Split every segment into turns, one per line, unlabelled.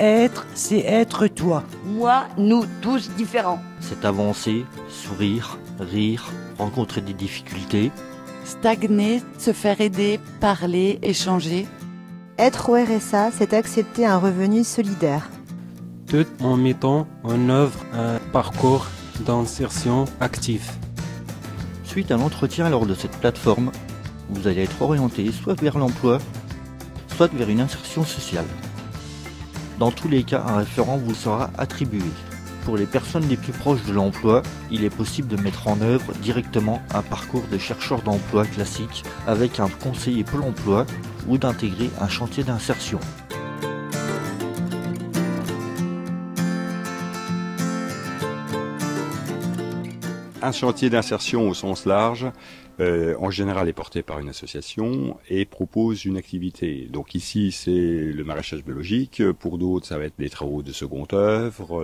Être, c'est être toi.
Moi, nous, tous différents.
C'est avancer, sourire, rire, rencontrer des difficultés.
Stagner, se faire aider, parler, échanger.
Être au RSA, c'est accepter un revenu solidaire.
Tout en mettant en œuvre un parcours d'insertion active.
Suite à l'entretien lors de cette plateforme, vous allez être orienté soit vers l'emploi, soit vers une insertion sociale. Dans tous les cas, un référent vous sera attribué. Pour les personnes les plus proches de l'emploi, il est possible de mettre en œuvre directement un parcours de chercheur d'emploi classique avec un conseiller Pôle emploi ou d'intégrer un chantier d'insertion.
Un chantier d'insertion au sens large, en général est porté par une association et propose une activité. Donc ici c'est le maraîchage biologique, pour d'autres ça va être des travaux de seconde œuvre,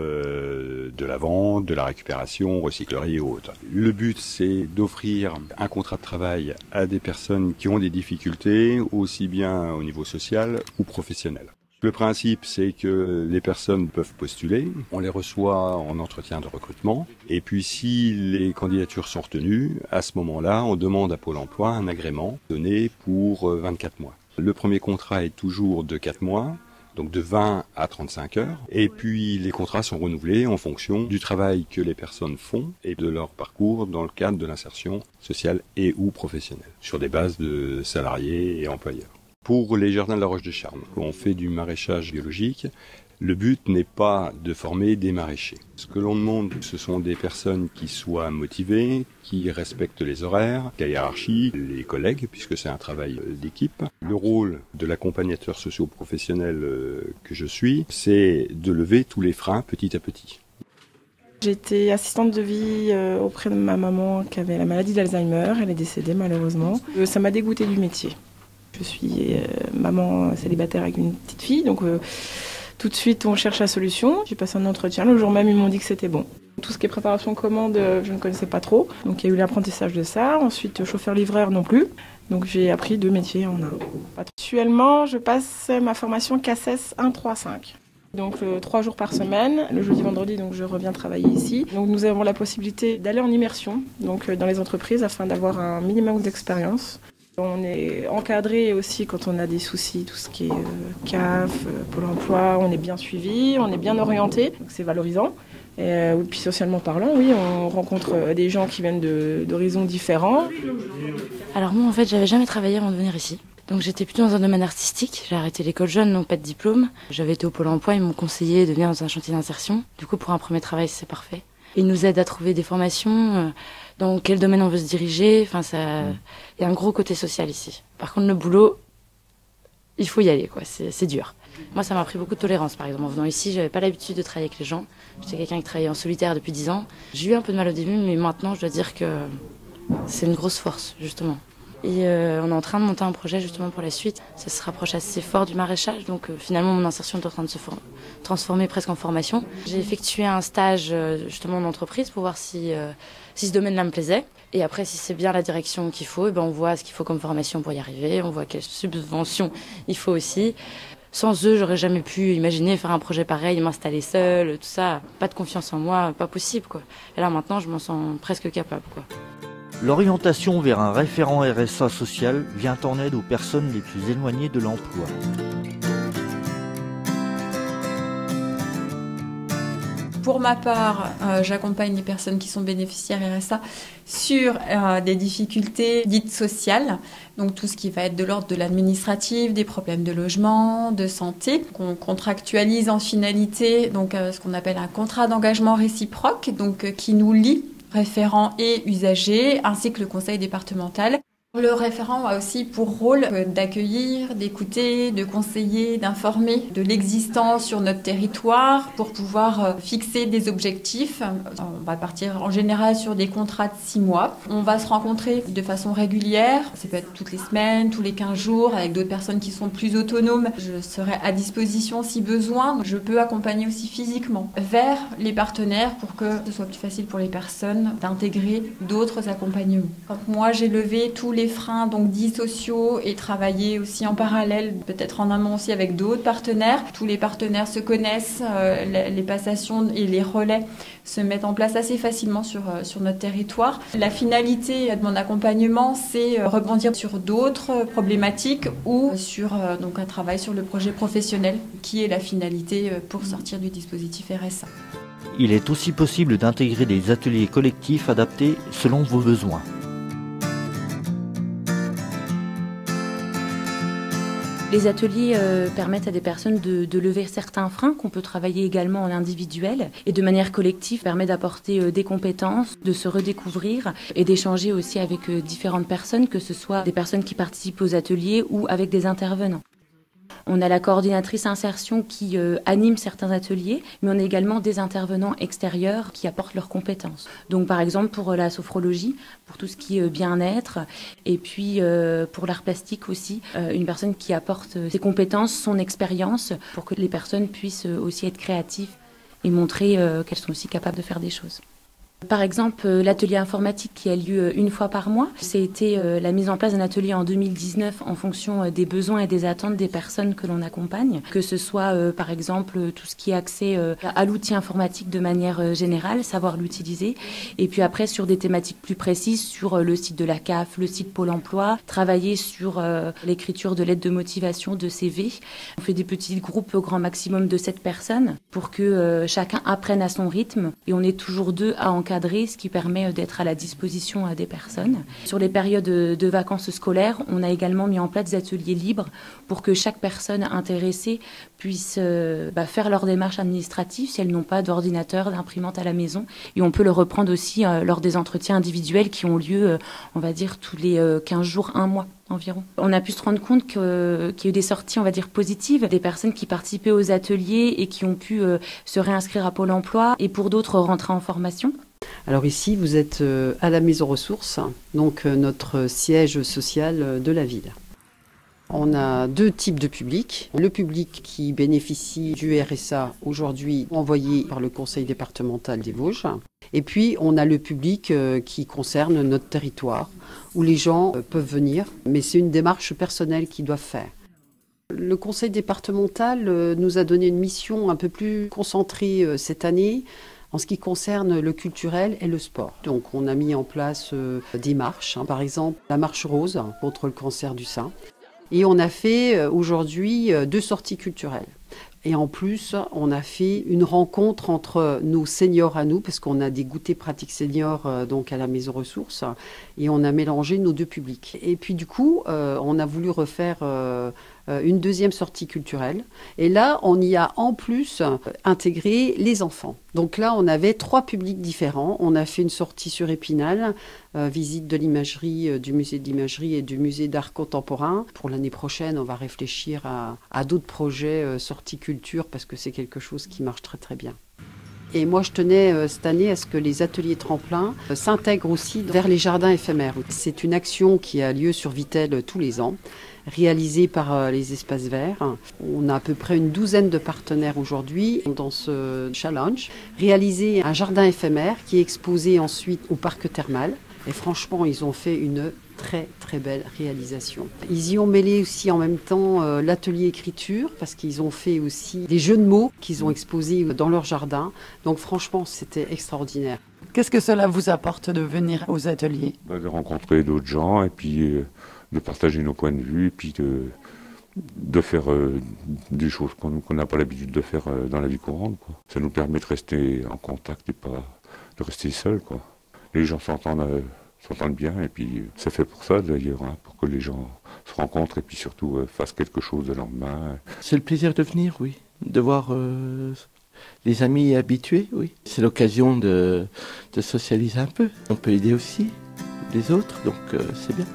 de la vente, de la récupération, recyclerie et autres. Le but c'est d'offrir un contrat de travail à des personnes qui ont des difficultés, aussi bien au niveau social ou professionnel. Le principe, c'est que les personnes peuvent postuler, on les reçoit en entretien de recrutement, et puis si les candidatures sont retenues, à ce moment-là, on demande à Pôle emploi un agrément donné pour 24 mois. Le premier contrat est toujours de 4 mois, donc de 20 à 35 heures, et puis les contrats sont renouvelés en fonction du travail que les personnes font et de leur parcours dans le cadre de l'insertion sociale et ou professionnelle, sur des bases de salariés et employeurs. Pour les jardins de la Roche de Charme, on fait du maraîchage biologique. Le but n'est pas de former des maraîchers. Ce que l'on demande, ce sont des personnes qui soient motivées, qui respectent les horaires, la hiérarchie, les collègues, puisque c'est un travail d'équipe. Le rôle de l'accompagnateur socio-professionnel que je suis, c'est de lever tous les freins petit à petit.
J'étais assistante de vie auprès de ma maman qui avait la maladie d'Alzheimer. Elle est décédée malheureusement. Ça m'a dégoûtée du métier. Je suis maman célibataire avec une petite fille, donc tout de suite on cherche la solution. J'ai passé un entretien, le jour même ils m'ont dit que c'était bon. Tout ce qui est préparation commande, je ne connaissais pas trop, donc il y a eu l'apprentissage de ça. Ensuite chauffeur-livreur non plus, donc j'ai appris 2 métiers en un. Actuellement je passe ma formation CACES 135. Donc 3 jours par semaine, le jeudi, vendredi, donc je reviens travailler ici. Donc nous avons la possibilité d'aller en immersion donc dans les entreprises afin d'avoir un minimum d'expérience. On est encadré aussi quand on a des soucis, tout ce qui est CAF, Pôle emploi, on est bien suivi, on est bien orienté, donc c'est valorisant. Et puis socialement parlant, oui, on rencontre des gens qui viennent d'horizons différents.
Alors moi en fait j'avais jamais travaillé avant de venir ici. Donc j'étais plutôt dans un domaine artistique, j'ai arrêté l'école jeune, donc pas de diplôme. J'avais été au Pôle emploi, ils m'ont conseillé de venir dans un chantier d'insertion. Du coup pour un premier travail c'est parfait. Ils nous aident à trouver des formations, dans quel domaine on veut se diriger. Enfin, il y a un gros côté social ici. Par contre, le boulot, il faut y aller, quoi. C'est dur. Moi, ça m'a appris beaucoup de tolérance, par exemple. En venant ici, j'avais pas l'habitude de travailler avec les gens. J'étais quelqu'un qui travaillait en solitaire depuis 10 ans. J'ai eu un peu de mal au début, mais maintenant, je dois dire que c'est une grosse force, justement. Et on est en train de monter un projet justement pour la suite. Ça se rapproche assez fort du maraîchage, donc finalement mon insertion est en train de se transformer presque en formation. J'ai effectué un stage justement en entreprise pour voir si ce domaine-là me plaisait. Et après, si c'est bien la direction qu'il faut, on voit ce qu'il faut comme formation pour y arriver, on voit quelles subventions il faut aussi. Sans eux, j'aurais jamais pu imaginer faire un projet pareil, m'installer seule, tout ça. Pas de confiance en moi, pas possible, quoi. Et là maintenant, je m'en sens presque capable, quoi.
L'orientation vers un référent RSA social vient en aide aux personnes les plus éloignées de l'emploi.
Pour ma part, j'accompagne les personnes qui sont bénéficiaires RSA sur des difficultés dites sociales, donc tout ce qui va être de l'ordre de l'administratif, des problèmes de logement, de santé. On contractualise en finalité donc ce qu'on appelle un contrat d'engagement réciproque, donc qui nous lie référents et usagers, ainsi que le conseil départemental. Le référent a aussi pour rôle d'accueillir, d'écouter, de conseiller, d'informer de l'existence sur notre territoire pour pouvoir fixer des objectifs. On va partir en général sur des contrats de 6 mois. On va se rencontrer de façon régulière. Ça peut être toutes les semaines, tous les 15 jours, avec d'autres personnes qui sont plus autonomes. Je serai à disposition si besoin. Je peux accompagner aussi physiquement vers les partenaires pour que ce soit plus facile pour les personnes d'intégrer d'autres accompagnements. Quand moi, j'ai levé tous les des freins donc dits sociaux et travailler aussi en parallèle, peut-être en amont aussi avec d'autres partenaires. Tous les partenaires se connaissent, les passations et les relais se mettent en place assez facilement sur notre territoire. La finalité de mon accompagnement, c'est rebondir sur d'autres problématiques ou sur donc un travail sur le projet professionnel qui est la finalité pour sortir du dispositif RSA.
Il est aussi possible d'intégrer des ateliers collectifs adaptés selon vos besoins.
Les ateliers permettent à des personnes de lever certains freins qu'on peut travailler également en individuel et de manière collective permet d'apporter des compétences, de se redécouvrir et d'échanger aussi avec différentes personnes, que ce soit des personnes qui participent aux ateliers ou avec des intervenants. On a la coordinatrice insertion qui anime certains ateliers, mais on a également des intervenants extérieurs qui apportent leurs compétences. Donc par exemple pour la sophrologie, pour tout ce qui est bien-être, et puis pour l'art plastique aussi, une personne qui apporte ses compétences, son expérience, pour que les personnes puissent aussi être créatives et montrer qu'elles sont aussi capables de faire des choses. Par exemple, l'atelier informatique qui a lieu une fois par mois, c'était la mise en place d'un atelier en 2019 en fonction des besoins et des attentes des personnes que l'on accompagne, que ce soit par exemple tout ce qui est accès à l'outil informatique de manière générale, savoir l'utiliser, et puis après sur des thématiques plus précises, sur le site de la CAF, le site Pôle emploi, travailler sur l'écriture de lettres de motivation, de CV. On fait des petits groupes au grand maximum de 7 personnes pour que chacun apprenne à son rythme, et on est toujours 2 à encadrer, ce qui permet d'être à la disposition des personnes. Sur les périodes de vacances scolaires, on a également mis en place des ateliers libres pour que chaque personne intéressée puisse faire leur démarche administrative si elles n'ont pas d'ordinateur, d'imprimante à la maison. Et on peut le reprendre aussi lors des entretiens individuels qui ont lieu, on va dire, tous les 15 jours, 1 mois. Environ. On a pu se rendre compte qu'il y a eu des sorties, on va dire, positives, des personnes qui participaient aux ateliers et qui ont pu se réinscrire à Pôle emploi et pour d'autres rentrer en formation.
Alors ici, vous êtes à la Maison Ressources, donc notre siège social de la ville. On a 2 types de publics. Le public qui bénéficie du RSA aujourd'hui envoyé par le conseil départemental des Vosges. Et puis on a le public qui concerne notre territoire, où les gens peuvent venir, mais c'est une démarche personnelle qu'ils doivent faire. Le conseil départemental nous a donné une mission un peu plus concentrée cette année, en ce qui concerne le culturel et le sport. Donc on a mis en place des marches, par exemple la marche rose contre le cancer du sein. Et on a fait aujourd'hui 2 sorties culturelles. Et en plus, on a fait une rencontre entre nos seniors à nous, parce qu'on a des goûters pratiques seniors donc à la Maison Ressources, et on a mélangé nos 2 publics. Et puis du coup, on a voulu refaire une 2e sortie culturelle. Et là, on y a en plus intégré les enfants. Donc là, on avait 3 publics différents. On a fait une sortie sur Épinal, visite de l'imagerie, du musée de l'imagerie et du musée d'art contemporain. Pour l'année prochaine, on va réfléchir à d'autres projets sortie culture, parce que c'est quelque chose qui marche très très bien. Et moi, je tenais cette année à ce que les ateliers tremplins s'intègrent aussi vers les jardins éphémères. C'est une action qui a lieu sur Vittel tous les ans, réalisée par les espaces verts. On a à peu près une 12aine de partenaires aujourd'hui dans ce challenge. Réaliser un jardin éphémère qui est exposé ensuite au parc thermal. Et franchement, ils ont fait une très très belle réalisation. Ils y ont mêlé aussi en même temps l'atelier écriture, parce qu'ils ont fait aussi des jeux de mots qu'ils ont exposés dans leur jardin. Donc franchement, c'était extraordinaire.
Qu'est-ce que cela vous apporte de venir aux ateliers ?
De rencontrer d'autres gens et puis de partager nos points de vue et puis de faire des choses qu'on n'a pas l'habitude de faire dans la vie courante, quoi. Ça nous permet de rester en contact et pas de rester seul, quoi. Les gens s'entendent bien et puis c'est fait pour ça d'ailleurs, pour que les gens se rencontrent et puis surtout fassent quelque chose de leurs mains.
C'est le plaisir de venir, oui. De voir les amis habitués, oui. C'est l'occasion de socialiser un peu. On peut aider aussi les autres, donc c'est bien.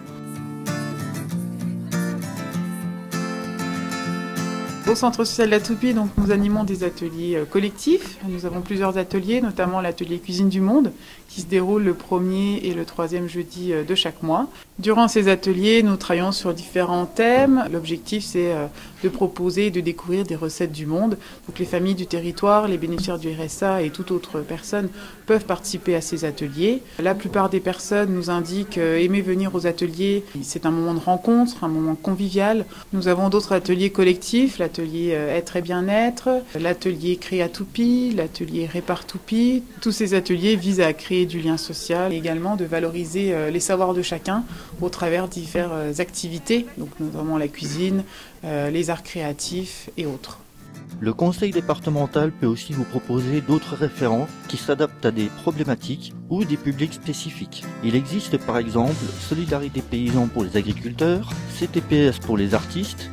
Au Centre social La Toupie, donc, nous animons des ateliers collectifs. Nous avons plusieurs ateliers, notamment l'atelier Cuisine du Monde, qui se déroule le 1er et le 3e jeudi de chaque mois. Durant ces ateliers, nous travaillons sur différents thèmes. L'objectif, c'est de proposer et de découvrir des recettes du monde. Donc les familles du territoire, les bénéficiaires du RSA et toute autre personne peuvent participer à ces ateliers. La plupart des personnes nous indiquent aimer venir aux ateliers. C'est un moment de rencontre, un moment convivial. Nous avons d'autres ateliers collectifs, l'atelier Être et Bien-être, l'atelier Créa-Toupie, l'atelier Répare-Toupie. Tous ces ateliers visent à créer du lien social et également de valoriser les savoirs de chacun au travers de diverses activités, donc notamment la cuisine, les arts créatifs et autres.
Le conseil départemental peut aussi vous proposer d'autres référents qui s'adaptent à des problématiques ou des publics spécifiques. Il existe par exemple Solidarité Paysans pour les agriculteurs, CTPS pour les artistes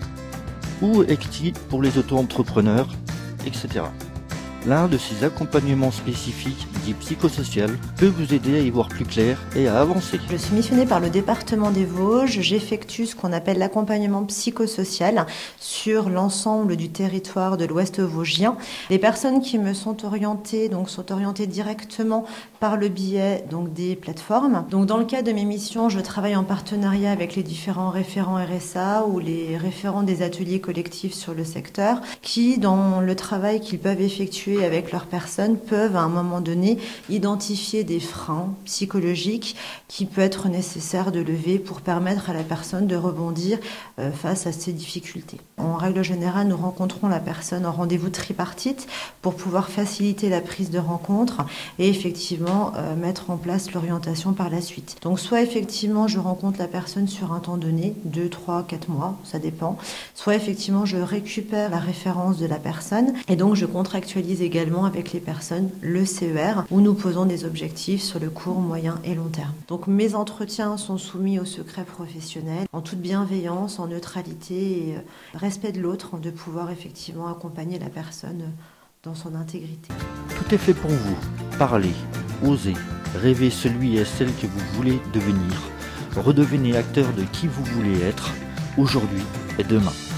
ou ECTI pour les auto-entrepreneurs, etc. L'un de ces accompagnements spécifiques, dit psychosocial, peut vous aider à y voir plus clair et à avancer.
Je suis missionnée par le département des Vosges. J'effectue ce qu'on appelle l'accompagnement psychosocial sur l'ensemble du territoire de l'Ouest vosgien. Les personnes qui me sont orientées, sont orientées directement par le biais des plateformes. Donc dans le cadre de mes missions, je travaille en partenariat avec les différents référents RSA ou les référents des ateliers collectifs sur le secteur qui, dans le travail qu'ils peuvent effectuer avec leurs personnes, peuvent à un moment donné identifier des freins psychologiques qui peut être nécessaire de lever pour permettre à la personne de rebondir face à ces difficultés. En règle générale, nous rencontrons la personne en rendez-vous tripartite pour pouvoir faciliter la prise de rencontre et effectivement mettre en place l'orientation par la suite. Donc soit effectivement je rencontre la personne sur un temps donné, 2, 3, 4 mois, ça dépend, soit effectivement je récupère la référence de la personne et donc je contractualise également avec les personnes le CER où nous posons des objectifs sur le court, moyen et long terme. Donc mes entretiens sont soumis au secret professionnel en toute bienveillance, en neutralité et respect de l'autre, de pouvoir effectivement accompagner la personne dans son intégrité.
Tout est fait pour vous. Parlez, osez, rêvez celui et celle que vous voulez devenir. Redevenez acteur de qui vous voulez être, aujourd'hui et demain.